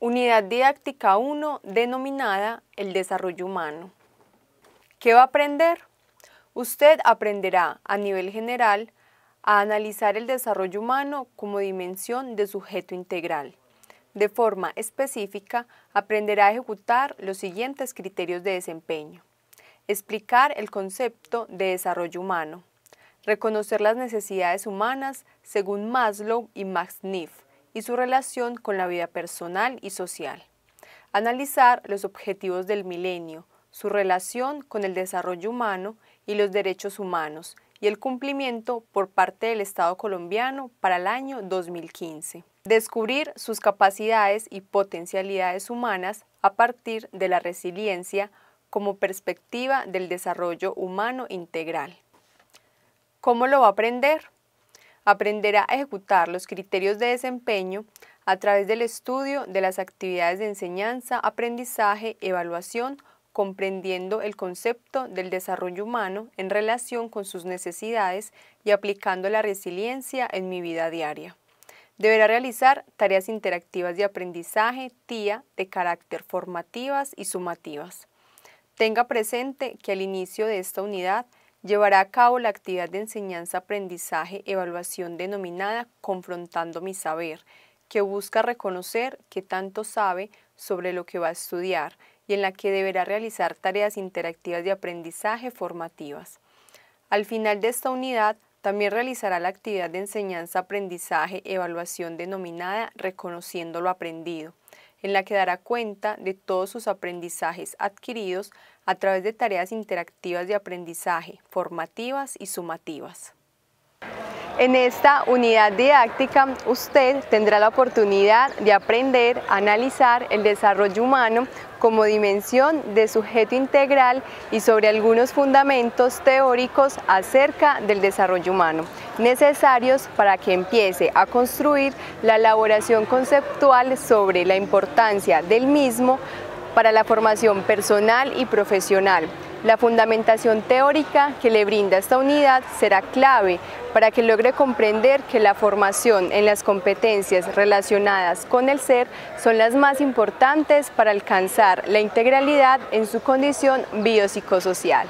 Unidad didáctica 1 denominada el desarrollo humano. ¿Qué va a aprender? Usted aprenderá a nivel general a analizar el desarrollo humano como dimensión de sujeto integral. De forma específica, aprenderá a ejecutar los siguientes criterios de desempeño. Explicar el concepto de desarrollo humano. Reconocer las necesidades humanas según Maslow y Max Neff y su relación con la vida personal y social. Analizar los objetivos del milenio, su relación con el desarrollo humano y los derechos humanos y el cumplimiento por parte del Estado colombiano para el año 2015. Descubrir sus capacidades y potencialidades humanas a partir de la resiliencia como perspectiva del desarrollo humano integral. ¿Cómo lo va a aprender? Aprenderá a ejecutar los criterios de desempeño a través del estudio de las actividades de enseñanza, aprendizaje, evaluación, comprendiendo el concepto del desarrollo humano en relación con sus necesidades y aplicando la resiliencia en mi vida diaria. Deberá realizar tareas interactivas de aprendizaje, TIA, de carácter formativas y sumativas. Tenga presente que al inicio de esta unidad llevará a cabo la actividad de enseñanza-aprendizaje-evaluación denominada Confrontando mi saber, que busca reconocer qué tanto sabe sobre lo que va a estudiar y en la que deberá realizar tareas interactivas de aprendizaje formativas. Al final de esta unidad, también realizará la actividad de enseñanza-aprendizaje-evaluación denominada Reconociendo lo aprendido, en la que dará cuenta de todos sus aprendizajes adquiridos a través de tareas interactivas de aprendizaje, formativas y sumativas. En esta unidad didáctica, usted tendrá la oportunidad de aprender a analizar el desarrollo humano como dimensión de sujeto integral y sobre algunos fundamentos teóricos acerca del desarrollo humano, necesarios para que empiece a construir la elaboración conceptual sobre la importancia del mismo para la formación personal y profesional. La fundamentación teórica que le brinda esta unidad será clave para que logre comprender que la formación en las competencias relacionadas con el ser son las más importantes para alcanzar la integralidad en su condición biopsicosocial.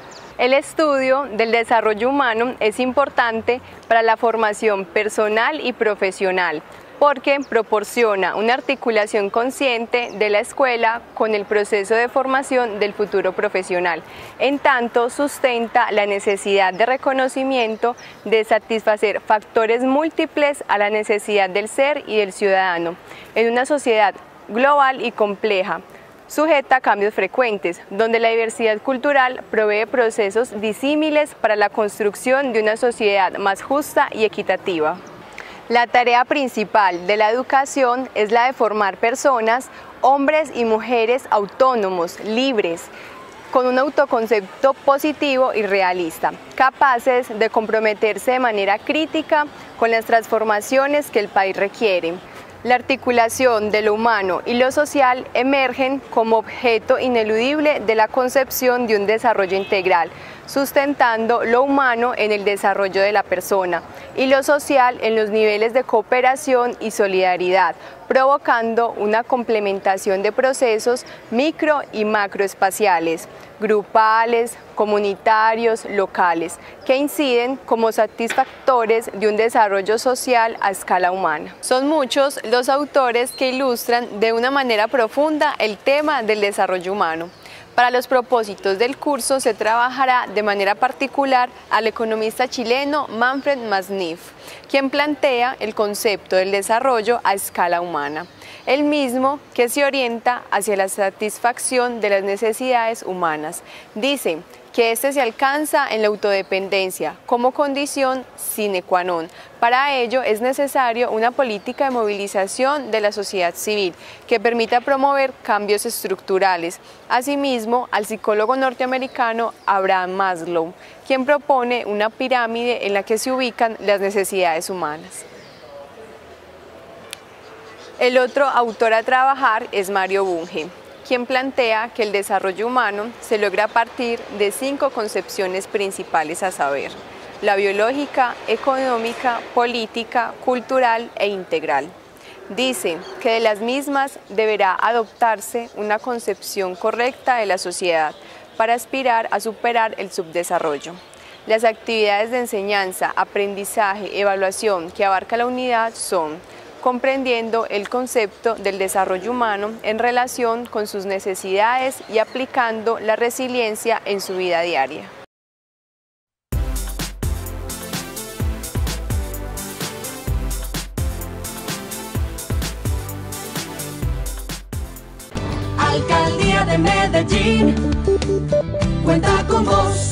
El estudio del desarrollo humano es importante para la formación personal y profesional, porque proporciona una articulación consciente de la escuela con el proceso de formación del futuro profesional. En tanto, sustenta la necesidad de reconocimiento de satisfacer factores múltiples a la necesidad del ser y del ciudadano, en una sociedad global y compleja, sujeta a cambios frecuentes, donde la diversidad cultural provee procesos disímiles para la construcción de una sociedad más justa y equitativa. La tarea principal de la educación es la de formar personas, hombres y mujeres autónomos, libres, con un autoconcepto positivo y realista, capaces de comprometerse de manera crítica con las transformaciones que el país requiere. La articulación de lo humano y lo social emergen como objeto ineludible de la concepción de un desarrollo integral, sustentando lo humano en el desarrollo de la persona y lo social en los niveles de cooperación y solidaridad, provocando una complementación de procesos micro y macroespaciales, grupales, comunitarios, locales, que inciden como satisfactores de un desarrollo social a escala humana. Son muchos los autores que ilustran de una manera profunda el tema del desarrollo humano. Para los propósitos del curso se trabajará de manera particular al economista chileno Manfred Max Neff, quien plantea el concepto del desarrollo a escala humana, el mismo que se orienta hacia la satisfacción de las necesidades humanas. Dice que este se alcanza en la autodependencia como condición sine qua non. Para ello es necesario una política de movilización de la sociedad civil que permita promover cambios estructurales. Asimismo, al psicólogo norteamericano Abraham Maslow, quien propone una pirámide en la que se ubican las necesidades humanas. El otro autor a trabajar es Mario Bunge, quien plantea que el desarrollo humano se logra a partir de 5 concepciones principales, a saber, la biológica, económica, política, cultural e integral. Dice que de las mismas deberá adoptarse una concepción correcta de la sociedad para aspirar a superar el subdesarrollo. Las actividades de enseñanza, aprendizaje, evaluación que abarca la unidad son comprendiendo el concepto del desarrollo humano en relación con sus necesidades y aplicando la resiliencia en su vida diaria. Alcaldía de Medellín, cuenta con vos.